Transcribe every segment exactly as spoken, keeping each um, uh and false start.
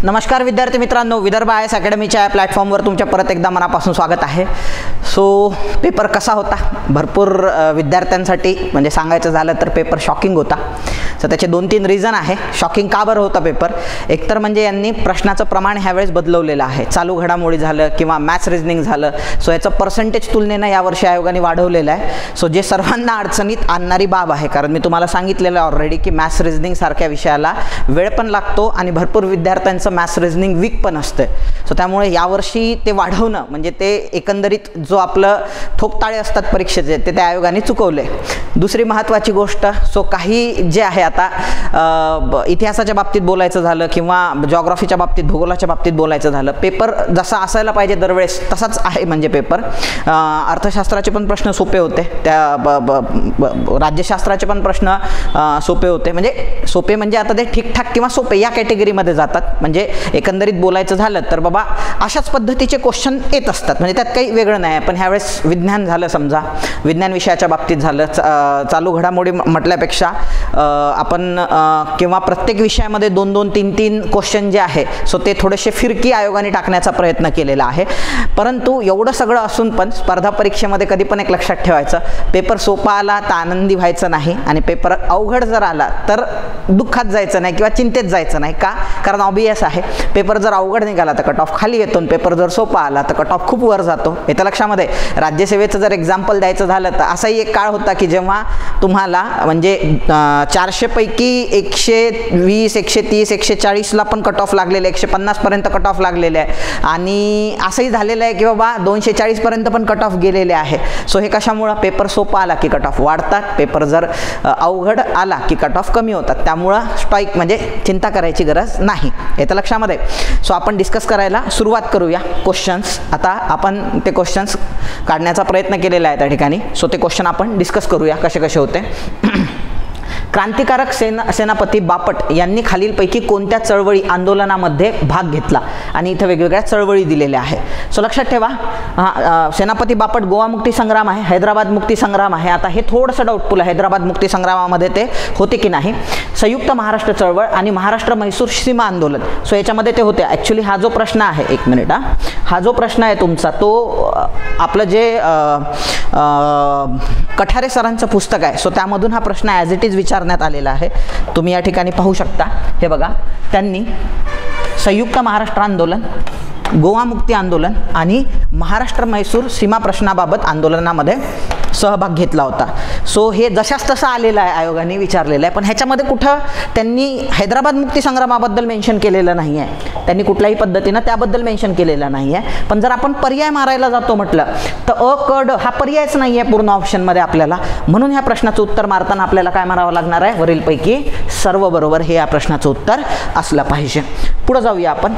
नमस्कार विद्यार्थी मित्रांनो, विदर्भ आय एस अकॅडमीच्या या प्लॅटफॉर्मवर तुमच्या परत एकदा मनापासून स्वागत आहे. सो पेपर कसा होता? भरपूर विद्यार्थ्यांसाठी म्हणजे सांगायचं झालं तर पेपर शॉकिंग होता. सो त्याचे दोन तीन रिझन आहे. शॉकिंग का बरं होता पेपर? एकतर म्हणजे यांनी प्रश्नाचं प्रमाण ह्यावेळेस बदलवलेलं आहे. चालू घडामोडी झालं किंवा मॅथ्स रिजनिंग झालं, सो याचं पर्सेंटेज तुलनेनं यावर्षी आयोगाने वाढवलेलं आहे. सो जे सर्वांना अडचणीत आणणारी बाब आहे, कारण मी तुम्हाला सांगितलेलं आहे ऑलरेडी की मॅथ्स रिजनिंग सारख्या विषयाला वेळ पण लागतो आणि भरपूर विद्यार्थ्यांचं मॅथ्स रिजनिंग वीक पण असते. सो त्यामुळे यावर्षी ते वाढवणं म्हणजे ते एकंदरीत जो आपलं ठोकताळे असतात परीक्षेचे ते त्या आयोगाने चुकवले. दुसरी महत्त्वाची गोष्ट, सो काही जे आहे आता इतिहासाच्या बाबतीत बोलायचं झालं किंवा जॉग्राफीच्या बाबतीत भूगोलाच्या बाबतीत बोलायचं झालं, पेपर जसा असायला पाहिजे दरवेळेस तसाच आहे. म्हणजे पेपर अर्थशास्त्राचे पण प्रश्न सोपे होते, त्या राज्यशास्त्राचे पण प्रश्न सोपे होते. म्हणजे सोपे म्हणजे आता ते ठीकठाक किंवा सोपे या कॅटेगरीमध्ये जातात. म्हणजे एकंदरीत बोलायचं झालं तर बाबा अशाच पद्धतीचे क्वेश्चन येत असतात, म्हणजे त्यात काही वेगळं नाही. पण ह्यावेळेस विज्ञान झालं, समजा विज्ञान विषयाच्या बाबतीत झालं, चालू घडामोडी म्हटल्यापेक्षा आपण किंवा प्रत्येक विषयामध्ये दोन दोन तीन तीन क्वेश्चन जे आहे सो ते थोडेसे फिरकी आयोगाने टाकण्याचा प्रयत्न केलेला आहे. परंतु एवढं सगळं असून पण स्पर्धा परीक्षेमध्ये कधी पण एक लक्षात ठेवायचं, पेपर सोपा आला तर आनंदी व्हायचं नाही आणि पेपर अवघड जर आला तर दुःखात जायचं नाही किंवा चिंतेत जायचं नाही. का? कारण ऑबियस आहे, पेपर जर अवघड निघाला तर कट ऑफ खाली येतो, पेपर जर सोपा आला तर कट ऑफ खूप वर जातो. येतं लक्षामध्ये. राज्यसेवेचं जर एक्झाम्पल द्यायचं झालं तर असाही एक काळ होता की जेव्हा तुम्हाला म्हणजे चारशे पैकी एकशे वीस एकशे तीस एकशे चाळीसला पण कट ऑफ लागलेले, एकशे पन्नासपर्यंत कट ऑफ लागलेले आहे. आणि असंही झालेलं आहे की बाबा दोनशे चाळीसपर्यंत पण कट ऑफ गेलेले आहे. सो हे कशामुळं? पेपर सोपा आला की कट ऑफ वाढतात, पेपर जर अवघड आला की कट ऑफ कमी होतात. त्यामुळं स्ट्राईक म्हणजे चिंता करायची गरज नाही. येतं लक्षामध्ये. सो आपण डिस्कस करायला सुरुवात करूया. क्वेश्चन्स आता आपण ते क्वेश्चन्स काढण्याचा प्रयत्न केलेला आहे त्या ठिकाणी. सो ते क्वेश्चन आपण डिस्कस करूया कसे कसे होते. क्रांतिकारक सेना सेनापती बापट यांनी खालीलपैकी कोणत्या चळवळी आंदोलनामध्ये भाग घेतला? आणि इथं वेगवेगळ्या चळवळी दिलेल्या आहे. सो लक्षात ठेवा, हां सेनापती बापट गोवा मुक्ती संग्राम आहे, हैदराबाद मुक्ती संग्राम आहे. आता हे थोडंसं डाऊटफुल आहे, हैदराबाद मुक्ती संग्रामामध्ये ते होते की नाही. संयुक्त महाराष्ट्र चळवळ आणि महाराष्ट्र म्हैसूर सीमा आंदोलन, सो याच्यामध्ये ते होते. ॲक्च्युली हा जो प्रश्न आहे, एक मिनिट हा हा जो प्रश्न आहे तुमचा तो आपलं जे कठारे सरांचं पुस्तक आहे सो त्यामधून हा प्रश्न ॲज इट इज विचारण्यात आलेला आहे. तुम्ही या ठिकाणी पाहू शकता. हे बघा, त्यांनी संयुक्त महाराष्ट्र आंदोलन, गोवा मुक्ती आंदोलन आणि महाराष्ट्र म्हैसूर सीमा प्रश्नाबाबत आंदोलनामध्ये सहभाग घेतला होता. सो हे जशाच तसं आलेलं आहे, आयोगाने विचारलेलं आहे. पण ह्याच्यामध्ये कुठं त्यांनी हैदराबाद मुक्ती संग्रामाबद्दल मेन्शन केलेलं नाही आहे, त्यांनी कुठल्याही पद्धतीनं त्याबद्दल मेन्शन केलेलं नाही आहे. पण जर आपण पर्याय मारायला जातो म्हटलं तर अ क ड हा पर्यायच नाही आहे पूर्ण ऑप्शनमध्ये आपल्याला. म्हणून ह्या प्रश्नाचं उत्तर मारताना आपल्याला काय मारावं लागणार आहे? वरीलपैकी सर्व बरोबर हे या प्रश्नाचं उत्तर असलं पाहिजे. पुढे जाऊया आपण.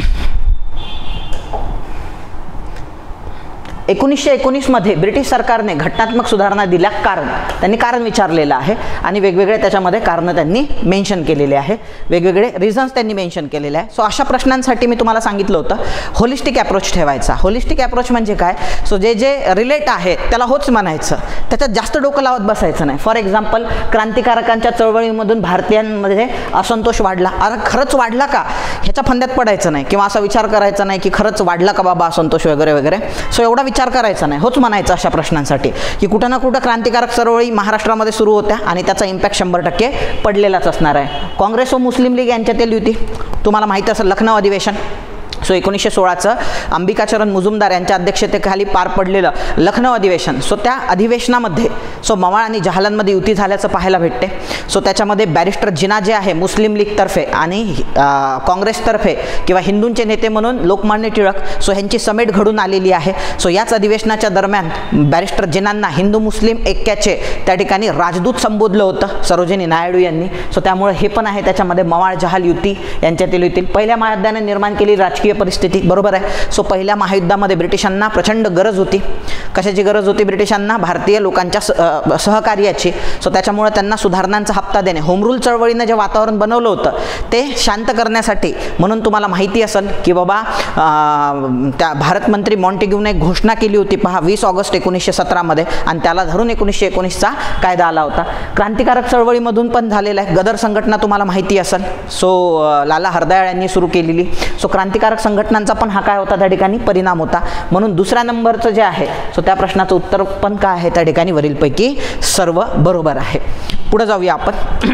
एकोणीसशे एकोणीसमध्ये ब्रिटिश सरकारने घटनात्मक सुधारणा दिल्या. कारण त्यांनी कारण विचारलेलं आहे आणि वेगवेगळे त्याच्यामध्ये कारणं त्यांनी मेन्शन केलेले आहे, वेगवेगळे रिझन्स त्यांनी मेन्शन केलेले आहे. सो अशा प्रश्नांसाठी मी तुम्हाला सांगितलं होतं होलिस्टिक अप्रोच ठेवायचा. होलिस्टिक अप्रोच म्हणजे काय? सो जे जे रिलेट आहे त्याला होच म्हणायचं, त्याच्यात जास्त डोकं लावत बसायचं नाही. फॉर एक्झाम्पल, क्रांतिकारकांच्या चळवळीमधून भारतीयांमध्ये असंतोष वाढला, अरे खरंच वाढला का ह्याच्या फंद्यात पडायचं नाही किंवा असा विचार करायचा नाही की खरंच वाढला का बाबा असंतोष वगैरे वगैरे. सो एवढा विचार करायचा नाही, होच म्हणायचं अशा प्रश्नांसाठी की कुठं ना कुठं क्रांतिकारक चळवळी महाराष्ट्रामध्ये सुरू होत्या आणि त्याचा इम्पॅक्ट शंभर टक्के पडलेलाच असणार आहे. काँग्रेस व मुस्लिम लीग यांच्यातील युती तुम्हाला माहिती असेल, लखनौ अधिवेशन. सो एकोणीसशे सोळाचं अंबिकाचरण मुजुमदार यांच्या अध्यक्षतेखाली पार पडलेलं लखनौ अधिवेशन. सो त्या अधिवेशनामध्ये सो मवाळ आणि जहालांमध्ये युती झाल्याचं पाहायला भेटते. सो त्याच्यामध्ये बॅरिस्टर जिना जे आहे मुस्लिम लीगतर्फे आणि काँग्रेसतर्फे किंवा हिंदूंचे नेते म्हणून लोकमान्य टिळक, सो ह्यांची समेट घडून आलेली आहे. सो याच अधिवेशनाच्या दरम्यान बॅरिस्टर जिनांना हिंदू मुस्लिम ऐक्याचे त्या ठिकाणी राजदूत संबोधलं होतं सरोजिनी नायडू यांनी. सो त्यामुळे हे पण आहे त्याच्यामध्ये मवाळ जहाल युती यांच्यातील युती. पहिल्या महायुद्धाने निर्माण केली राजकीय परिस्थिती, बरोबर आहे. सो पहिल्या महायुद्धामध्ये ब्रिटिशांना प्रचंड गरज होती. कशाची गरज होती ब्रिटिशांना? भारतीय लोकांच्या सहकार्याची. सो त्याच्यामुळे त्यांना सुधारणांचा हप्ता देणे, होम रूल चळवळीनं जे वातावरण बनवलं होतं ते शांत करण्यासाठी. म्हणून तुम्हाला माहिती असेल की बाबा त्या भारत मंत्री मॉन्टेग्यूने एक घोषणा केली होती पहा वीस ऑगस्ट एकोणीसशे सतरामध्ये, आणि त्याला धरून एकोणीसशे एकोणीसचा कायदा आला होता. क्रांतिकारक चळवळीमधून पण झालेला आहे. गदर संघटना तुम्हाला माहिती असेल, सो लाला हरदयाळ यांनी सुरू केलेली. सो क्रांतिकारक संघटनांचा पण हा काय होता त्या ठिकाणी परिणाम होता. म्हणून दुसऱ्या नंबरचं जे आहे सो त्या प्रश्नाचं उत्तर पण काय आहे त्या ठिकाणी वरीलपैकी सर्व बरोबर आहे. पुढे जाऊया आपण.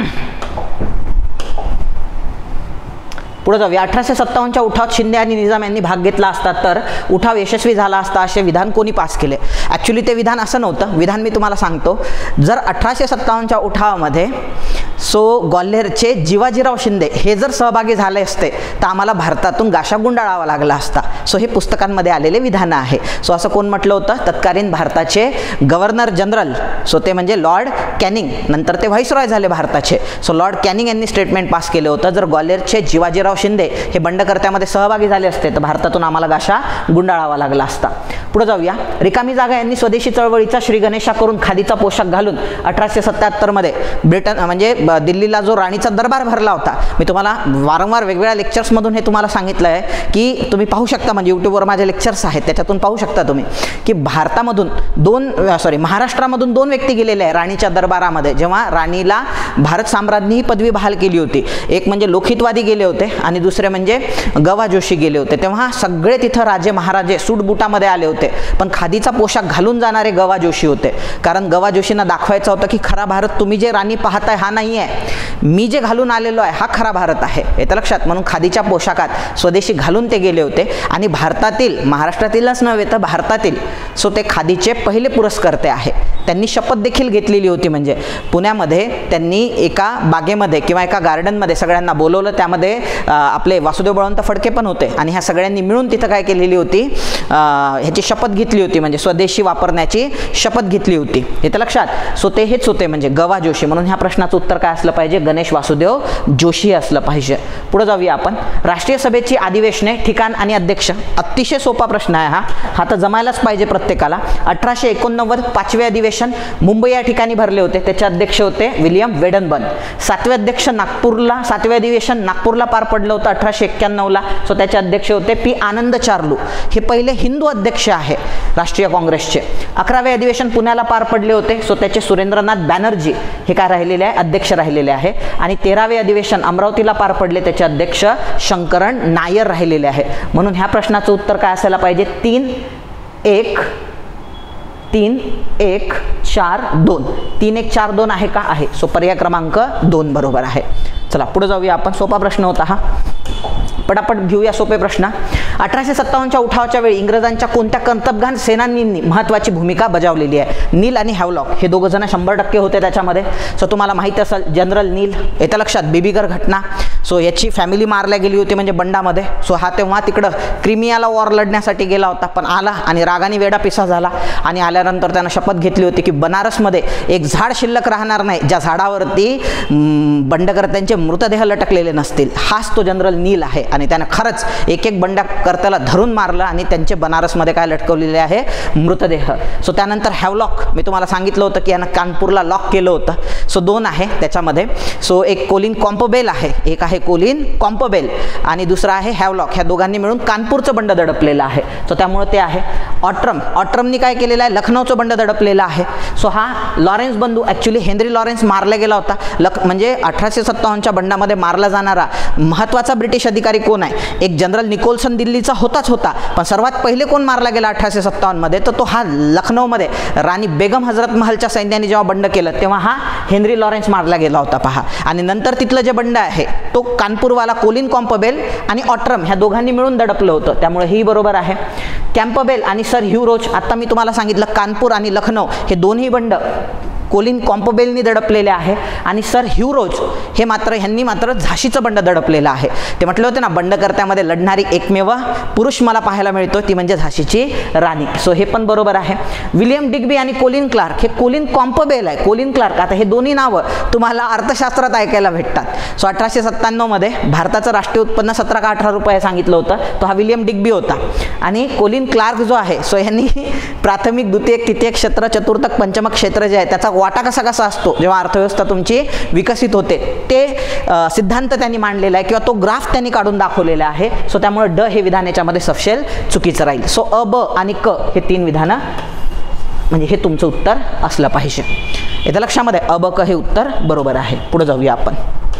पुढे जाऊया. अठराशे सत्तावन्नच्या उठावात शिंदे आणि निजाम यांनी भाग घेतला असता तर उठाव यशस्वी झाला असता असे विधान कोणी पास केले? ॲक्च्युली ते विधान असं नव्हतं. विधान मी तुम्हाला सांगतो. जर अठराशे सत्तावन्नच्या उठावामध्ये सो ग्वाल्हेरचे जिवाजीराव शिंदे हे जर सहभागी झाले असते तर आम्हाला भारतातून गाशा गुंडाळावा लागला असता. सो हे पुस्तकांमध्ये आलेले विधान आहे. सो असं कोण म्हटलं होतं? तत्कालीन भारताचे गव्हर्नर जनरल, सो ते म्हणजे लॉर्ड कॅनिंग, नंतर ते व्हाईसरॉय झाले भारताचे. सो लॉर्ड कॅनिंग यांनी स्टेटमेंट पास केलं होतं, जर ग्वाल्हेरचे जिवाजीराव शिंदे हे बंडकर्त्यामध्ये सहभागी झाले असते तर भारतातून आम्हाला गाशा गुंडाळावा लागला असता. पुढे जाऊया. रिकामी जागा यांनी स्वदेशी चळवळीचा श्री गणेशा करून खादीचा पोशाख घालून अठराशे सत्त्याहत्तर मध्ये ब्रिटन म्हणजे दिल्लीला जो राणीचा दरबार भरला होता. मी तुम्हाला वारंवार वेगवेगळ्या लेक्चर्समधून हे तुम्हाला सांगितलं आहे की तुम्ही पाहू शकता, म्हणजे यूट्यूबवर माझे लेक्चर्स आहेत त्याच्यातून पाहू शकता तुम्ही की भारतामधून दोन सॉरी महाराष्ट्रामधून दोन व्यक्ती गेलेले आहे राणीच्या दरबारामध्ये, जेव्हा राणीला भारत साम्राज्ञी ही पदवी बहाल केली होती. एक म्हणजे लोकहितवादी गेले होते आणि दुसरे म्हणजे गवा जोशी गेले होते. तेव्हा सगळे तिथं राजे महाराजे सूटबुटामध्ये आले होते, पण खादीचा पोशाख घालून जाणारे गवा जोशी होते. कारण गवा जोशींना दाखवायचं होतं की खरा भारत तुम्ही जे राणी पाहताय हा नाही आहे, मी जे घालून आलेलो आहे हा खरा भारत आहे, येतं लक्षात. म्हणून खादीच्या पोशाखात स्वदेशी घालून ते गेले होते आणि भारतातील, महाराष्ट्रातीलच नव्हे तर भारतातील सो ते खादीचे पहिले पुरस्कर्ते आहे. त्यांनी शपथ देखील घेतलेली होती. म्हणजे पुण्यामध्ये त्यांनी एका बागेमध्ये किंवा एका गार्डनमध्ये सगळ्यांना बोलवलं, त्यामध्ये आपले वासुदेव बळवंत फडके पण होते आणि ह्या सगळ्यांनी मिळून तिथं काय केलेली होती, ह्याची शपथ घेतली होती, म्हणजे स्वदेशी वापरण्याची शपथ घेतली होती, येतं लक्षात. सो ते हेच होते म्हणजे गवा जोशी. म्हणून ह्या प्रश्नाचं उत्तर काय असलं पाहिजे? गणेश वासुदेव जोशी असलं पाहिजे. पुढे जाऊया आपण. राष्ट्रीय सभेची अधिवेशने, ठिकाण आणि अध्यक्ष. अतिशय सोपा प्रश्न आहे हा, हा तर जमायलाच पाहिजे प्रत्येकाला. अठराशे एकोणनव्वद पाचवे अधिवेशन मुंबई या ठिकाणी भरले होते, त्याचे अध्यक्ष होते विलियम वेडनबर्न. सातवे अध्यक्ष नागपूरला, सातवे अधिवेशन नागपूरला पार पडलं होतं अठराशे एक्क्याण्णवला. सो त्याचे अध्यक्ष होते पी आनंद चार्लू. हे पहिले हिंदू अध्यक्ष आहे राष्ट्रीय काँग्रेसचे. अकरावे अधिवेशन पुण्याला पार पडले होते, सो त्याचे सुरेंद्रनाथ बॅनर्जी हे काय राहिलेले आहे? अध्यक्ष राहिलेले आहे. आणि तेरावे अधिवेशन अमरावतीला पार पडले, त्याचे अध्यक्ष शंकरन नायर राहिलेले आहे. म्हणून ह्या प्रश्नाचं उत्तर काय असायला पाहिजे? तीन एक तीन एक चार दोन. तीन एक चार दोन आहे का? आहे. सो पर्याय क्रमांक दोन बरोबर आहे. चला पुढे जाऊया आपण. सोपा प्रश्न होता हा, पटापट घेऊया सोपे प्रश्न. अठराशे सत्तावन्नच्या उठावाच्या वेळी इंग्रजांच्या कोणत्या कर्तबगान सेनानींनी महत्त्वाची भूमिका बजावलेली आहे? नील आणि हॅवलॉक हे दोघं जण शंभर टक्के होते त्याच्यामध्ये. सो तुम्हाला माहिती असेल जनरल नील, येतं लक्षात, बिबिगर घटना. सो याची फॅमिली मारल्या गेली होती म्हणजे बंडामध्ये. सो हा तेव्हा तिकडं क्रिमियाला वॉर लढण्यासाठी गेला होता, पण आला आणि रागाने वेडा पिसा झाला आणि आल्यानंतर त्यानं शपथ घेतली होती की बनारसमध्ये एक झाड शिल्लक राहणार नाही ज्या झाडावरती बंडकर्त्यांचे मृतदेह लटकलेले नसतील. हाच तो जनरल नील आहे. आणि त्यानं खरंच एक एक बंडकर्त्याला धरून मारलं आणि त्यांचे बनारसमध्ये काय लटकवलेले आहे? मृतदेह. सो त्यानंतर हॅवलॉक, मी तुम्हाला सांगितलं होतं की यानं कानपूरला लॉक केलं होतं. सो दोन आहे त्याच्यामध्ये. सो एक कोलिन कॉम्पबेल आहे, एक आहे कोलिन कॉम्पबेल आणि दुसरा आहे हॅवलॉक. ह्या दोघांनी मिळून कानपूरचं बंड दडपलेलं आहे. सो त्यामुळे ते आहे. ऑट्रम, ऑट्रमनी काय केलेलं आहे? लखनौचं बंड दडपलेलं आहे. सो हा लॉरेन्स बंधू, ॲक्च्युली हेनरी लॉरेन्स मारला गेला होता. लख म्हणजे अठराशे सत्तावन्नच्या बंडामध्ये मारला जाणारा महत्त्वाचा ब्रिटिश अधिकारी कोण आहे? एक जनरल निकोल्सन दिल्लीचा होताच होता, पण सर्वात पहिले कोण मारला गेला अठराशे सत्तावन्न मध्ये? तर तो हा लखनौमध्ये राणी बेगम हजरत महलच्या सैन्याने जेव्हा बंड केलं तेव्हा हा हेनरी लॉरेन्स मारला गेला होता पहा. आणि नंतर तिथलं जे बंड आहे तो कानपूरवाला कोलिन कॉम्पबेल आणि ऑट्रम ह्या दोघांनी मिळून दडपलं होतं, त्यामुळे ही बरोबर आहे. कॅम्पबेल आणि सर ह्यू रोच, आता मी तुम्हाला सांगितलं कानपूर आणि लखनौ हे दोन्ही बंड कोलिन कॉम्पबेलनी दडपलेले आहे. आणि सर ह्युरोज हे मात्र ह्यांनी मात्र झाशीचं बंड दडपलेलं आहे. ते म्हटलं होतं ना, बंडकर्त्यामध्ये लढणारी एकमेव पुरुष मला पाहायला मिळतो ती म्हणजे झाशीची राणी. सो हे पण बरोबर आहे. विलियम डिग्बी आणि कोलिन क्लार्क, हे कोलिन कॉम्पबेल आहे, कोलिन क्लार्क. आता हे दोन्ही नावं तुम्हाला अर्थशास्त्रात ऐकायला भेटतात. सो अठराशे सत्त्याण्णव मध्ये भारताचं राष्ट्रीय उत्पन्न सतरा का अठरा रुपये सांगितलं होतं, तो हा विलियम डिग्बी होता. आणि कोलिन क्लार्क जो आहे सो यांनी प्राथमिक, द्वितीयक, तृतीयक क्षेत्र, चतुर्थक, पंचमक क्षेत्र जे आहे त्याचा वाटा कसा कसा असतो जेव्हा अर्थव्यवस्था तुमची विकसित होते ते सिद्धांत त्यांनी मांडलेला आहे किंवा तो ग्राफ त्यांनी काढून दाखवलेला आहे. सो त्यामुळे ड हे विधान याच्यामध्ये सपशेल चुकीचं राहील. सो अ, ब आणि क हे तीन विधानं म्हणजे हे तुमचं उत्तर असलं पाहिजे. येत्या लक्षामध्ये अ, ब, क हे उत्तर बरोबर आहे. पुढे जाऊया आपण.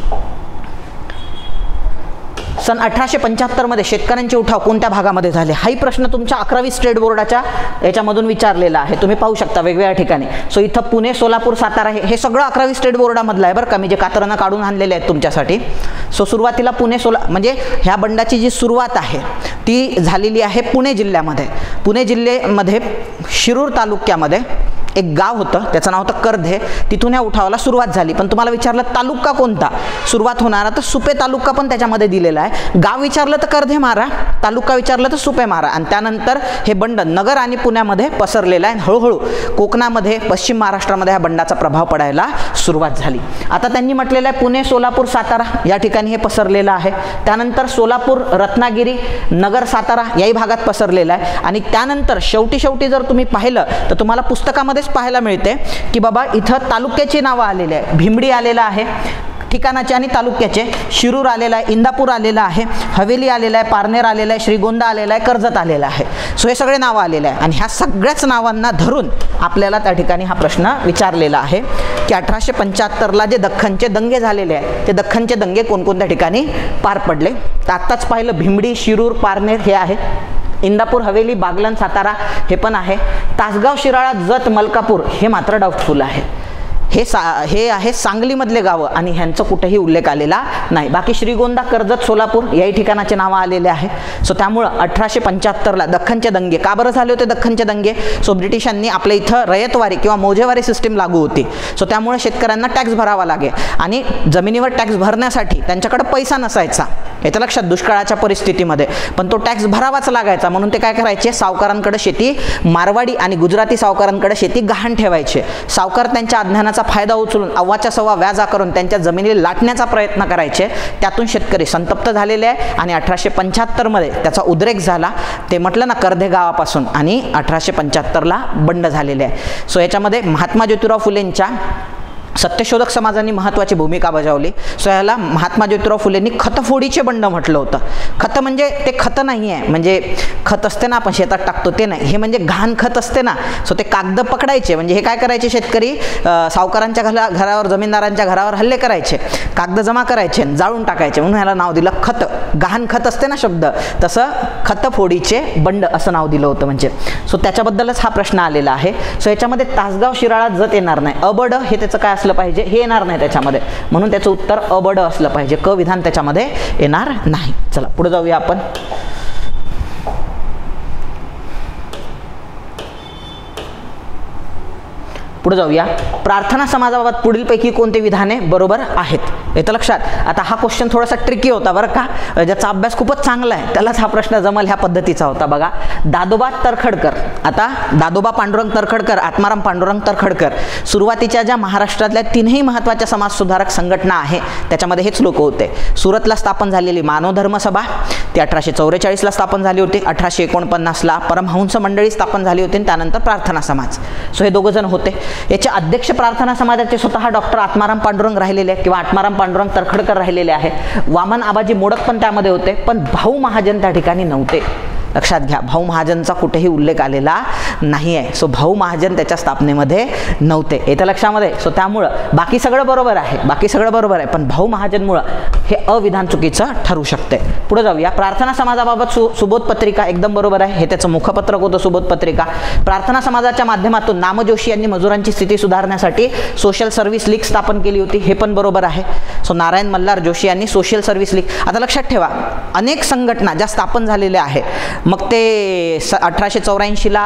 सन अठराशे पंच्याहत्तर मध्ये शेतकऱ्यांचे उठाव कोणत्या भागामध्ये झाले? हाही प्रश्न तुमच्या अकरावी स्टेट बोर्डाच्या याच्यामधून विचारलेला आहे. तुम्ही पाहू शकता वेगवेगळ्या ठिकाणी. सो इथं पुणे, सोलापूर, सातारा हे हे सगळं अकरावी स्टेट बोर्डामधलं आहे बरं का, मी जे कातरानं काढून आणलेले आहेत तुमच्यासाठी. सो सुरुवातीला पुणे, सोला म्हणजे ह्या बंडाची जी सुरुवात आहे ती झालेली आहे पुणे जिल्ह्यामध्ये. पुणे जिल्ह्यामध्ये शिरूर तालुक्यामध्ये एक गाव होतं, त्याचं नाव होतं कर्धे. तिथून या उठावाला सुरुवात झाली. पण तुम्हाला विचारलं तालुका कोणता सुरुवात होणारा, तर सुपे तालुका पण त्याच्यामध्ये दिलेला आहे. गाव विचारलं तर कर्धे मारा, तालुका विचारलं तर सुपे मारा. आणि त्यानंतर हे बंड नगर आणि पुण्यामध्ये पसरलेलं आहे. हळूहळू कोकणामध्ये, पश्चिम महाराष्ट्रामध्ये ह्या बंडाचा प्रभाव पडायला सुरुवात झाली. आता त्यांनी म्हटलेलं आहे पुणे, सोलापूर, सातारा या ठिकाणी हे पसरलेलं आहे. त्यानंतर सोलापूर, रत्नागिरी, नगर, सातारा याही भागात पसरलेलं आहे. आणि त्यानंतर शेवटी शेवटी जर तुम्ही पाहिलं तर तुम्हाला पुस्तकामध्ये पाहायला मिळते की बाबा इथं तालुक्याची नावं आलेली आहे. भिमडी आलेला आहे ठिकाणाचे आणि तालुक्याचे, शिरूर आलेला आहे, इंदापूर आलेला आहे, हवेली आलेला आहे, पारनेर आलेला आहे, श्रीगोंदा आलेला आहे, कर्जत आलेला आहे. सो हे सगळे नावं आलेले आहे. आणि ह्या सगळ्याच नावांना धरून आपल्याला त्या ठिकाणी हा प्रश्न विचारलेला आहे की अठराशे पंच्याहत्तरला जे दख्खनचे दंगे झालेले आहेत ते दख्खनचे दंगे कोणकोणत्या ठिकाणी पार पडले. तर आत्ताच पाहिलं भिमडी, शिरूर, पारनेर हे आहे. इंदापूर, हवेली, बागलाण, सातारा हे पण आहे. तासगाव, शिराळा, जत, मलकापूर हे मात्र डाऊटफुल आहे. हे सा हे आहे सांगलीमधले गावं आणि ह्यांचं कुठेही उल्लेख आलेला नाही. बाकी श्रीगोंदा, कर्जत, सोलापूर याही ठिकाणाचे नावं आलेले आहे. सो त्यामुळं अठराशे पंच्याहत्तरला दख्खनचे दंगे का बरं झाले होते? दख्खनचे दंगे सो ब्रिटिशांनी आपल्या इथं रयतवारी किंवा मौजेवारी सिस्टीम लागू होती. सो त्यामुळे शेतकऱ्यांना टॅक्स भरावा लागे आणि जमिनीवर टॅक्स भरण्यासाठी त्यांच्याकडे पैसा नसायचा. याच्या लक्षात दुष्काळाच्या परिस्थितीमध्ये पण तो टॅक्स भरावाच लागायचा. म्हणून ते काय करायचे, सावकारांकडे शेती, मारवाडी आणि गुजराती सावकारांकडे शेती गहाण ठेवायचे. सावकार त्यांच्या अज्ञानाचा फायदा उचलून अव्वाच्या सव्वा व्याजा करून त्यांच्या जमिनीला लाटण्याचा प्रयत्न करायचे. त्यातून शेतकरी संतप्त झालेले आहे आणि अठराशे पंच्याहत्तर मध्ये त्याचा उद्रेक झाला. ते म्हटलं ना कर्धे गावापासून आणि अठराशे पंच्याहत्तरला बंड झालेले आहे. सो याच्यामध्ये महात्मा ज्योतिराव फुलेंच्या सत्यशोधक समाजांनी महत्त्वाची भूमिका बजावली. सो याला महात्मा ज्योतिराव फुलेंनी खतफोडीचे बंड म्हटलं होतं. खत म्हणजे ते खत नाही आहे, म्हणजे खत असते ना आपण शेतात टाकतो ते नाही, हे म्हणजे घाण खत असते ना. सो ते कागद पकडायचे, म्हणजे हे काय करायचे शेतकरी सावकारांच्या घरा घरावर जमीनदारांच्या घरावर हल्ले करायचे, कागद जमा करायचे, जाळून टाकायचे, म्हणून ह्याला नाव दिलं खत. घाण खत असते ना शब्द, तसं खतफोडीचे बंड असं नाव दिलं होतं म्हणजे. सो त्याच्याबद्दलच हा प्रश्न आलेला आहे. सो याच्यामध्ये तासगाव, शिराळा, जत येणार नाही. अबड हे त्याचं काय असलं पाहिजे, हे येणार नाही त्याच्यामध्ये, म्हणून त्याचं उत्तर अबड असलं पाहिजे. क विधान त्याच्यामध्ये येणार नाही. चला पुढे जाऊया आपण. पुढे जाऊया. प्रार्थना समाजाबाबत पुढीलपैकी कोणते विधाने बरोबर आहेत? येतं लक्षात. आता हा क्वेश्चन थोडासा ट्रिकी होता बरं का, ज्याचा अभ्यास खूपच चांगला आहे त्यालाच हा प्रश्न जमल ह्या पद्धतीचा होता. बघा, दादोबा तरखडकर, आता दादोबा पांडुरंग तरखडकर, आत्माराम पांडुरंग तरखडकर, सुरुवातीच्या ज्या महाराष्ट्रातल्या तीनही महत्त्वाच्या समाजसुधारक संघटना आहे त्याच्यामध्ये हेच लोक होते. सुरतला स्थापन झालेली मानव धर्म सभा ती अठराशे चौवेचाळीसला स्थापन झाली होती. अठराशे एकोणपन्नासला परमहंस मंडळी स्थापन झाली होती आणि त्यानंतर प्रार्थना समाज. सो हे दोघं जण होते. याचे अध्यक्ष प्रार्थना समाजाचे स्वतः डॉक्टर आत्माराम पांडुरंग राहिलेले किंवा आत्माराम पांडुरंग तरखडकर राहिलेले आहे. वामन आबाजी मोडक पण त्यामध्ये होते, पण भाऊ महाजन त्या ठिकाणी नव्हते. लक्षात घ्या, भाऊ महाजनचा कुठेही उल्लेख आलेला नाही आहे. सो भाऊ महाजन त्याच्या स्थापनेमध्ये नव्हते, येतं लक्षामध्ये. सो त्यामुळं बाकी सगळं बरोबर आहे, बाकी सगळं बरोबर आहे, पण भाऊ महाजनमुळं हे अविधान चुकीचं ठरू शकते. पुढे जाऊया. प्रार्थना समाजाबाबत सु सुबोध पत्रिका एकदम बरोबर आहे, हे त्याचं मुखपत्रक होतं सुबोध पत्रिका. प्रार्थना समाजाच्या माध्यमातून नाम जोशी यांनी मजुरांची स्थिती सुधारण्यासाठी सोशल सर्व्हिस लीग स्थापन केली होती, हे पण बरोबर आहे. सो नारायण मल्हार जोशी यांनी सोशल सर्व्हिस लीग, आता लक्षात ठेवा अनेक संघटना ज्या स्थापन झालेल्या आहे, मग ते स अठराशे चौऱ्याऐंशीला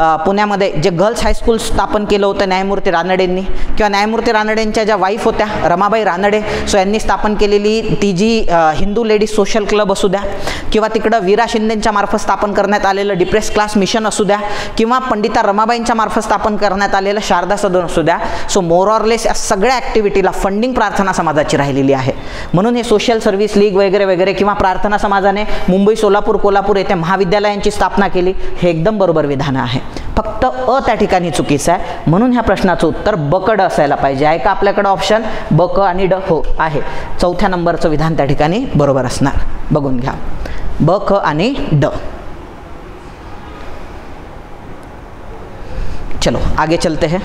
पुण्यामध्ये जे गर्ल्स हायस्कूल स्थापन केलं होतं न्यायमूर्ती रानडेंनी, किंवा न्यायमूर्ती रानडेंच्या ज्या वाईफ होत्या रमाबाई रानडे, सो यांनी स्थापन केलेली ती जी हिंदू लेडीज सोशल क्लब असू द्या, किंवा तिकडं वीरा शिंदेंच्या मार्फत स्थापन करण्यात आलेलं डिप्रेस क्लास मिशन असू द्या, किंवा पंडिता रमाबाईंच्या मार्फत स्थापन करण्यात आलेलं शारदा सदन असू द्या, सो मोर ऑर लेस या सगळ्या ॲक्टिव्हिटीला फंडिंग प्रार्थना समाजाची राहिलेली आहे. म्हणून हे सोशल सर्व्हिस लीग वगैरे वगैरे किंवा प्रार्थना समाजाने मुंबई, सोलापूर, कोल्हापूर येथे महाविद्यालयांची स्थापना केली, हे एकदम बरोबर विधान आहे. फक्त अ त्या ठिकाणी चुकीचं आहे. म्हणून ह्या प्रश्नाचं उत्तर बकड असायला पाहिजे. आहे का आपल्याकडे ऑप्शन ब, क आणि ड? हो आहे. चौथ्या नंबरचं विधान त्या ठिकाणी बरोबर असणार. बघून घ्या ब, क आणि ड. चलो आगे चलते हैं.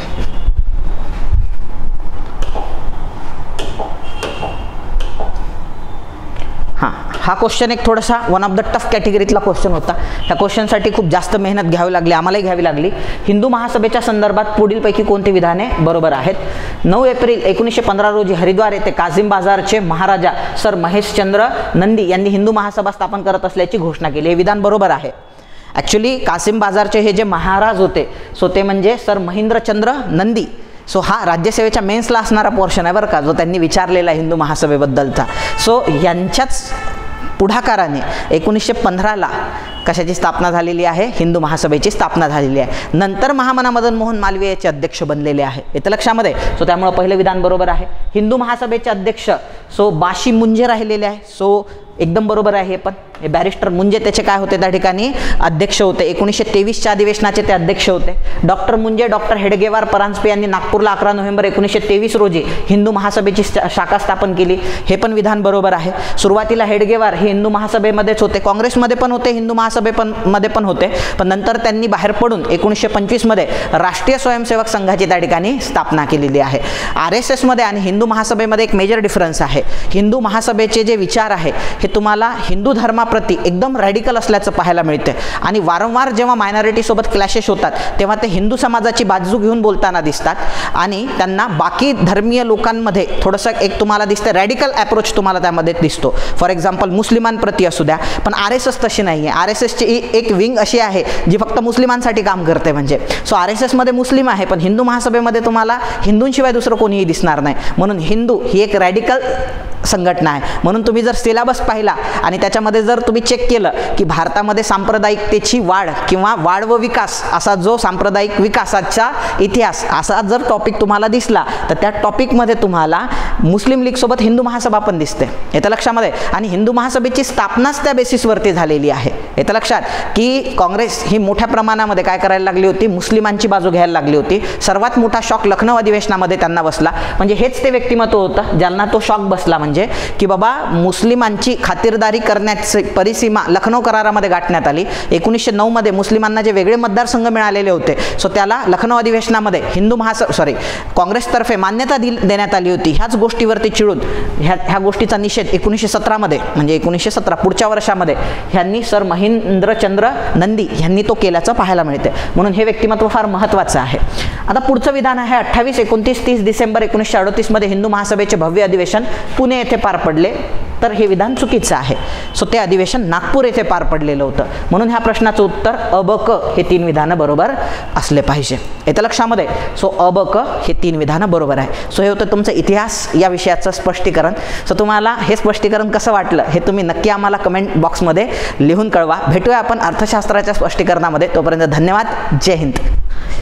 हां, हा क्वेश्चन एक थोडासा वन ऑफ द टफ कॅटेगरीतला क्वेश्चन होता. ह्या क्वेश्चनसाठी खूप जास्त मेहनत घ्यावी लागली, आम्हालाही घ्यावी लागली. हिंदू महासभेच्या संदर्भात पुढीलपैकी कोणती विधाने बरोबर आहेत? नऊ एप्रिल एकोणीसशे पंधरा रोजी हरिद्वार येथे कासिम बाजारचे महाराजा सर महेशचंद्र नंदी यांनी हिंदू महासभा स्थापन करत असल्याची घोषणा केली. हे विधान बरोबर आहे. ॲक्च्युली कासिम बाजारचे हे जे महाराज होते, सो ते म्हणजे सर महेंद्रचंद्र नंदी. सो हा राज्यसेवेच्या मेन्सला असणारा पोर्शन आहे बरं का, जो त्यांनी विचारलेला हिंदू महासभेबद्दलचा. सो यांच्याच पुढाकाराने एकोणीसशे पंधराला कशाची स्थापना झालेली आहे? हिंदू महासभेची स्थापना झालेली आहे. नंतर महामना मदन मोहन मालवीय याचे अध्यक्ष बनलेले आहे. येतं लक्षामध्ये. सो त्यामुळे पहिलं विधान बरोबर आहे. हिंदू महासभेचे अध्यक्ष सो बाशी मुंजे राहिलेले आहे. सो एकदम बरोबर आहे. हे पण हे बॅरिस्टर मुंजे त्याचे काय होते त्या ठिकाणी? अध्यक्ष होते. एकोणीसशे तेवीसच्या अधिवेशनाचे ते अध्यक्ष होते. डॉक्टर मुंजे डॉक्टर हेडगेवार परांजपे यांनी नागपूरला अकरा नोव्हेंबर एकोणीसशे तेवीस रोजी हिंदू महासभेची शाखा स्थापन केली. हे पण विधान बरोबर आहे. सुरुवातीला हेडगेवार हे हिंदू महासभेमध्येच होते, काँग्रेसमध्ये पण होते, हिंदू महासभे पण मध्ये पण होते, पण नंतर त्यांनी बाहेर पडून एकोणीसशे पंचवीसमध्ये राष्ट्रीय स्वयंसेवक संघाची त्या ठिकाणी स्थापना केलेली आहे. आर एस एसमध्ये आणि हिंदू महासभेमध्ये एक मेजर डिफरन्स आहे. हिंदू महासभेचे जे विचार आहे हे तुम्हाला हिंदू धर्माप्रती एकदम रॅडिकल असल्याचं पाहायला मिळते, आणि वारंवार जेव्हा मायनॉरिटीसोबत क्लॅशेस होतात तेव्हा ते हिंदू समाजाची बाजू घेऊन बोलताना दिसतात, आणि त्यांना बाकी धर्मीय लोकांमध्ये थोडंसं एक तुम्हाला दिसतं रॅडिकल अप्रोच तुम्हाला त्यामध्ये दिसतो. फॉर एक्झाम्पल मुस्लिमांप्रती असू द्या, पण आर एस एस तशी नाही आहे. आर एस एसची एक विंग अशी आहे जी फक्त मुस्लिमांसाठी काम करते. म्हणजे सो आर एस एसमध्ये मुस्लिम आहे, पण हिंदू महासभेमध्ये तुम्हाला हिंदूंशिवाय दुसरं कोणीही दिसणार नाही. म्हणून हिंदू ही एक रॅडिकल संघटना आहे. म्हणून तुम्ही जर सिलेबस पाहिला आणि त्याच्यामध्ये जर तुम्ही चेक केलं की भारतामध्ये सांप्रदायिकतेची वाढ किंवा वाढ व विकास असा जो सांप्रदायिक विकासाचा इतिहास असा जर टॉपिक तुम्हाला दिसला, तर त्या टॉपिकमध्ये तुम्हाला मुस्लिम लीगसोबत हिंदू महासभा पण दिसते. येतं लक्षामध्ये. आणि हिंदू महासभेची स्थापनाच त्या बेसिसवरती झालेली आहे. येतं लक्षात की काँग्रेस ही मोठ्या प्रमाणामध्ये काय करायला लागली होती? मुस्लिमांची बाजू घ्यायला लागली होती. सर्वात मोठा शॉक लखनौ अधिवेशनामध्ये त्यांना बसला. म्हणजे हेच ते व्यक्तिमत्व होतं ज्यांना तो शॉक बसला, म्हणजे की बाबा मुस्लिमांची खातिरदारी करण्याची परिसीमा लखनौ करारामध्ये गाठण्यात आली. एकोणीसशे नऊ मध्ये मुस्लिमांना जे वेगळे मतदारसंघ मिळालेले होते, सो त्याला लखनौ अधिवेशनामध्ये हिंदू महासभा सॉरी काँग्रेसतर्फे मान्यता दिल देण्यात आली होती. ह्याच गोष्टीवरती चिडून ह्या ह्या गोष्टीचा निषेध एकोणीसशे सतरामध्ये म्हणजे एकोणीसशे सतरा पुढच्या वर्षामध्ये ह्यांनी सर महेंद्रचंद्र नंदी यांनी तो केल्याचं पाहायला मिळते. म्हणून हे व्यक्तिमत्व फार महत्त्वाचं आहे. आता पुढचं विधान आहे अठ्ठावीस एकोणतीस तीस डिसेंबर एकोणीसशे अडतीस मध्ये हिंदू महासभेचे भव्य अधिवेशन पुणे येथे पार पडले. तर हे विधान चुकीचं आहे. सो ते अधिवेशन नागपूर येथे पार पडलेलं होतं. म्हणून ह्या प्रश्नाचं उत्तर अ, ब, क हे तीन विधानं बरोबर असले पाहिजे. येतं लक्षामध्ये. सो अ, ब, क हे तीन विधानं बरोबर आहे. सो हे होतं तुमचं इतिहास या विषयाचं स्पष्टीकरण. सो तुम्हाला हे स्पष्टीकरण कसं वाटलं हे तुम्ही नक्की आम्हाला कमेंट बॉक्समध्ये लिहून कळवा. भेटूया आपण अर्थशास्त्राच्या स्पष्टीकरणामध्ये. तोपर्यंत धन्यवाद. जय हिंद.